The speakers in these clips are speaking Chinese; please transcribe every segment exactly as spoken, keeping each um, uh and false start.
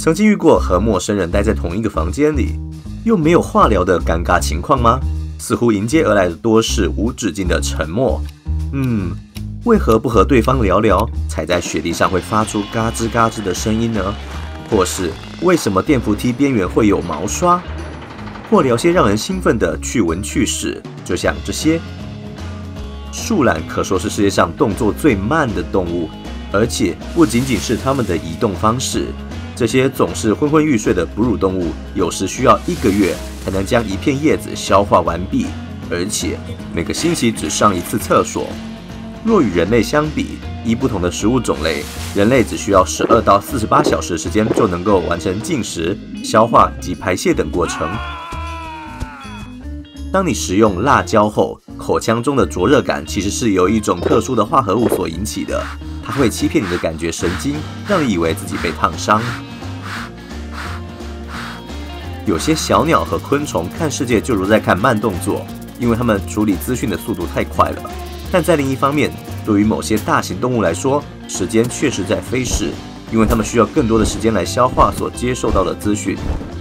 曾经遇过和陌生人待在同一个房间里，又没有话聊的尴尬情况吗？似乎迎接而来的多是无止境的沉默。嗯，为何不和对方聊聊，踩在雪地上会发出嘎吱嘎吱的声音呢？或是为什么电扶梯边缘会有毛刷？或聊些让人兴奋的趣闻趣事，就像这些。树懒可说是世界上动作最慢的动物，而且不仅仅是它们的移动方式。这些总是昏昏欲睡的哺乳动物，有时需要一个月才能将一片叶子消化完毕，而且每个星期只上一次厕所。若与人类相比，依不同的食物种类，人类只需要十二到四十八小时的时间就能够完成进食、消化及排泄等过程。当你食用辣椒后，口腔中的灼热感其实是由一种特殊的化合物所引起的，它会欺骗你的感觉神经，让你以为自己被烫伤。有些小鸟和昆虫看世界就如在看慢动作，因为它们处理资讯的速度太快了。但在另一方面，对于某些大型动物来说，时间确实在飞逝，因为它们需要更多的时间来消化所接受到的资讯。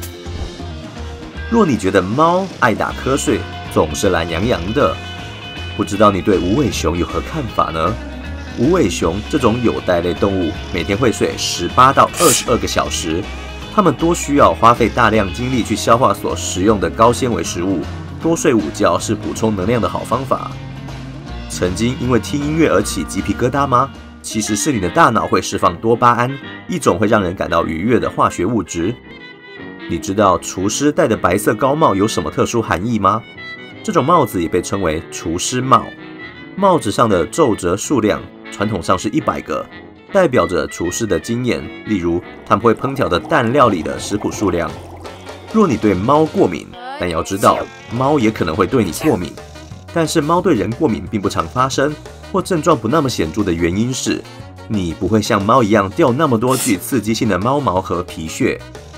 若你觉得猫爱打瞌睡，总是懒洋洋的，不知道你对无尾熊有何看法呢？无尾熊这种有袋类动物，每天会睡十八到二十二个小时，它们多需要花费大量精力去消化所食用的高纤维食物，多睡午觉是补充能量的好方法。曾经因为听音乐而起鸡皮疙瘩吗？其实是你的大脑会释放多巴胺，一种会让人感到愉悦的化学物质。你知道厨师戴的白色高帽有什么特殊含义吗？这种帽子也被称为厨师帽。帽子上的皱褶数量传统上是一百个，代表着厨师的经验，例如他们会烹调的蛋料理的食谱数量。若你对猫过敏，但要知道猫也可能会对你过敏。但是猫对人过敏并不常发生，或症状不那么显著的原因是，你不会像猫一样掉那么多具刺激性的猫毛和皮屑。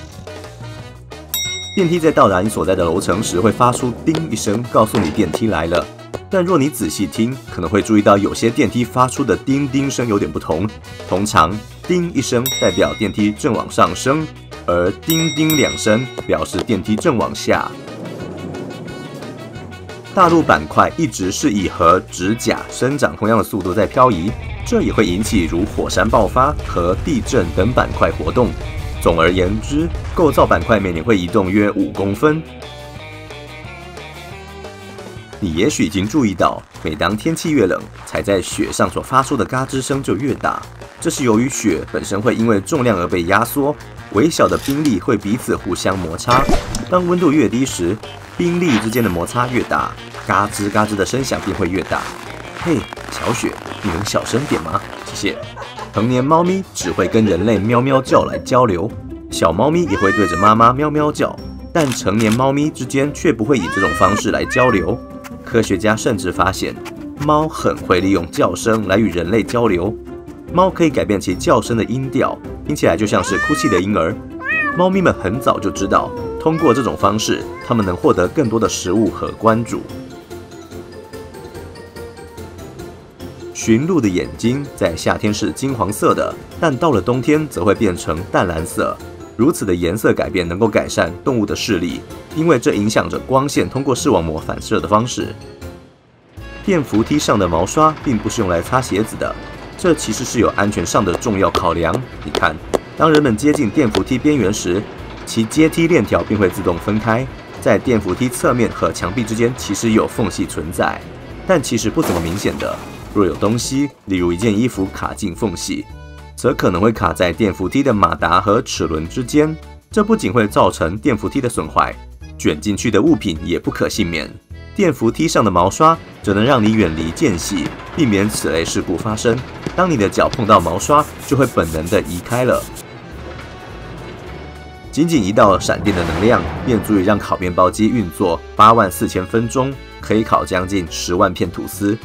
电梯在到达你所在的楼层时会发出叮一声，告诉你电梯来了。但若你仔细听，可能会注意到有些电梯发出的叮叮声有点不同。通常叮一声代表电梯正往上升，而叮叮两声表示电梯正往下。大陆板块一直是以和指甲生长同样的速度在漂移，这也会引起如火山爆发和地震等板块活动。总而言之，构造板块每年会移动约五公分。你也许已经注意到，每当天气越冷，踩在雪上所发出的嘎吱声就越大。这是由于雪本身会因为重量而被压缩，微小的冰粒会彼此互相摩擦。当温度越低时，冰粒之间的摩擦越大，嘎吱嘎吱的声响便会越大。嘿，小雪，你能小声点吗？谢谢。成年猫咪只会跟人类喵喵叫来交流，小猫咪也会对着妈妈喵喵叫，但成年猫咪之间却不会以这种方式来交流。科学家甚至发现，猫很会利用叫声来与人类交流。猫可以改变其叫声的音调，听起来就像是哭泣的婴儿。猫咪们很早就知道，通过这种方式，它们能获得更多的食物和关注。驯鹿的眼睛在夏天是金黄色的，但到了冬天则会变成淡蓝色。如此的颜色改变能够改善动物的视力，因为这影响着光线通过视网膜反射的方式。电扶梯上的毛刷并不是用来擦鞋子的，这其实是有安全上的重要考量。你看，当人们接近电扶梯边缘时，其阶梯链条便会自动分开，在电扶梯侧面和墙壁之间其实有缝隙存在，但其实不怎么明显的。若有东西，例如一件衣服卡进缝隙，则可能会卡在电扶梯的马达和齿轮之间。这不仅会造成电扶梯的损坏，卷进去的物品也不可幸免。电扶梯上的毛刷则能让你远离间隙，避免此类事故发生。当你的脚碰到毛刷，就会本能地移开了。仅仅一道闪电的能量，便足以让烤面包机运作八万四千分钟，可以烤将近十万片吐司。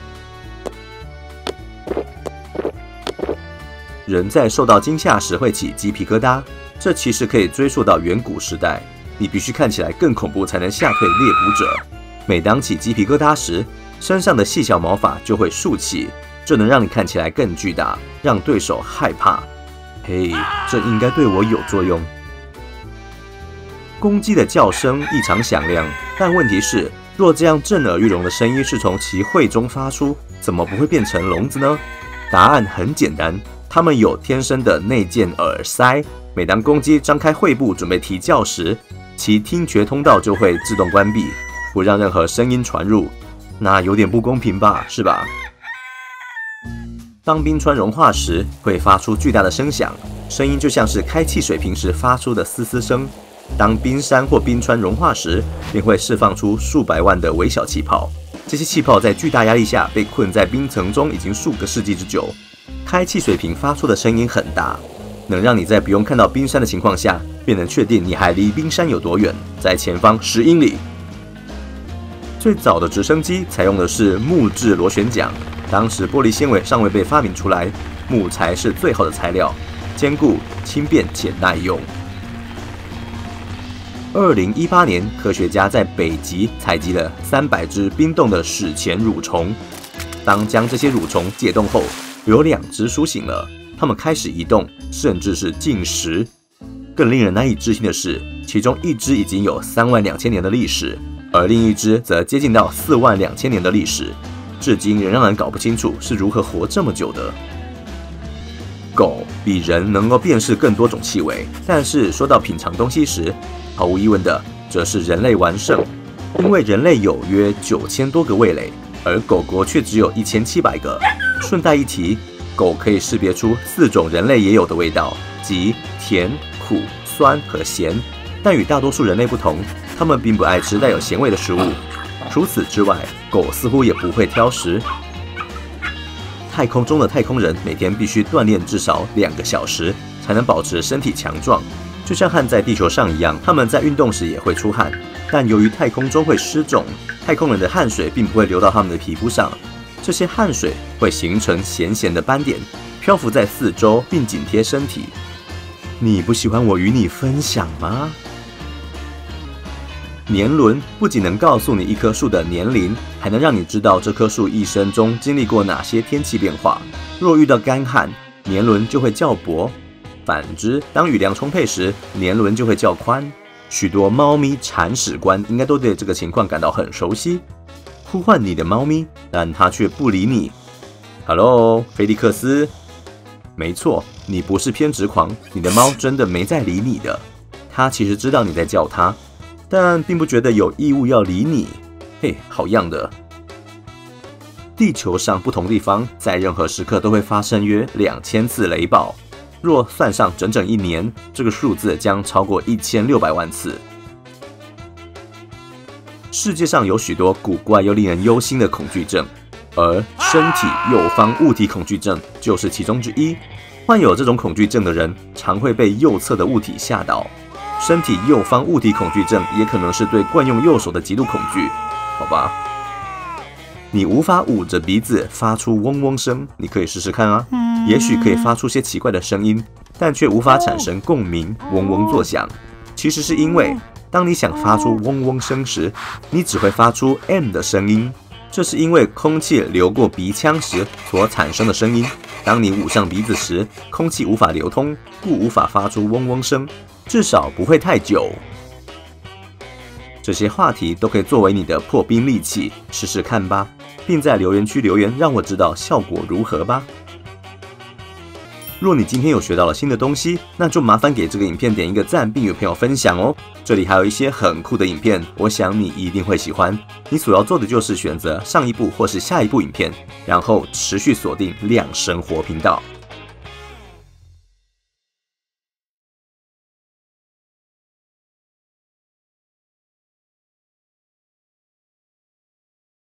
人在受到惊吓时会起鸡皮疙瘩，这其实可以追溯到远古时代。你必须看起来更恐怖才能吓退猎捕者。每当起鸡皮疙瘩时，身上的细小毛发就会竖起，这能让你看起来更巨大，让对手害怕。 嘿，这应该对我有作用。公鸡的叫声异常响亮，但问题是，若这样震耳欲聋的声音是从其喙中发出，怎么不会变成聋子呢？答案很简单，它们有天生的内建耳塞。每当公鸡张开喙部准备啼叫时，其听觉通道就会自动关闭，不让任何声音传入。那有点不公平吧，是吧？当冰川融化时，会发出巨大的声响，声音就像是开汽水瓶时发出的嘶嘶声。当冰山或冰川融化时，便会释放出数百万的微小气泡。这些气泡在巨大压力下被困在冰层中已经数个世纪之久。开汽水瓶发出的声音很大，能让你在不用看到冰山的情况下，便能确定你还离冰山有多远，在前方十英里。最早的直升机采用的是木质螺旋桨，当时玻璃纤维尚未被发明出来，木材是最好的材料，坚固、轻便且耐用。二零一八年，科学家在北极采集了三百只冰冻的史前蠕虫。当将这些蠕虫解冻后，有两只苏醒了，它们开始移动，甚至是进食。更令人难以置信的是，其中一只已经有三万两千年的历史，而另一只则接近到四万两千年的历史，至今仍让人搞不清楚是如何活这么久的。狗比人能够辨识更多种气味，但是说到品尝东西时，毫无疑问的，则是人类完胜，因为人类有约九千多个味蕾，而狗狗却只有一千七百个。顺带一提，狗可以识别出四种人类也有的味道，即甜、苦、酸和咸。但与大多数人类不同，它们并不爱吃带有咸味的食物。除此之外，狗似乎也不会挑食。太空中的太空人每天必须锻炼至少两个小时，才能保持身体强壮。就像和在地球上一样，他们在运动时也会出汗，但由于太空中会失重，太空人的汗水并不会流到他们的皮肤上，这些汗水会形成咸咸的斑点，漂浮在四周并紧贴身体。你不喜欢我与你分享吗？年轮不仅能告诉你一棵树的年龄，还能让你知道这棵树一生中经历过哪些天气变化。若遇到干旱，年轮就会较薄。反之，当雨量充沛时，年轮就会较宽。许多猫咪铲屎官应该都对这个情况感到很熟悉。呼唤你的猫咪，但它却不理你。Hello， 菲利克斯。没错，你不是偏执狂，你的猫真的没在理你的。它其实知道你在叫它，但并不觉得有义务要理你。嘿，好样的！地球上不同地方在任何时刻都会发生约两千次雷暴。若算上整整一年，这个数字将超过一千六百万次。世界上有许多古怪又令人忧心的恐惧症，而身体右方物体恐惧症就是其中之一。患有这种恐惧症的人常会被右侧的物体吓倒。身体右方物体恐惧症也可能是对惯用右手的极度恐惧，好吧？你无法捂着鼻子发出嗡嗡声，你可以试试看啊。也许可以发出些奇怪的声音，但却无法产生共鸣，嗡嗡作响。其实是因为，当你想发出嗡嗡声时，你只会发出 M 的声音，这是因为空气流过鼻腔时所产生的声音。当你捂上鼻子时，空气无法流通，故无法发出嗡嗡声，至少不会太久。这些话题都可以作为你的破冰利器，试试看吧，并在留言区留言让我知道效果如何吧。若你今天有学到了新的东西，那就麻烦给这个影片点一个赞，并与朋友分享哦。这里还有一些很酷的影片，我想你一定会喜欢。你所要做的就是选择上一部或是下一部影片，然后持续锁定亮生活频道。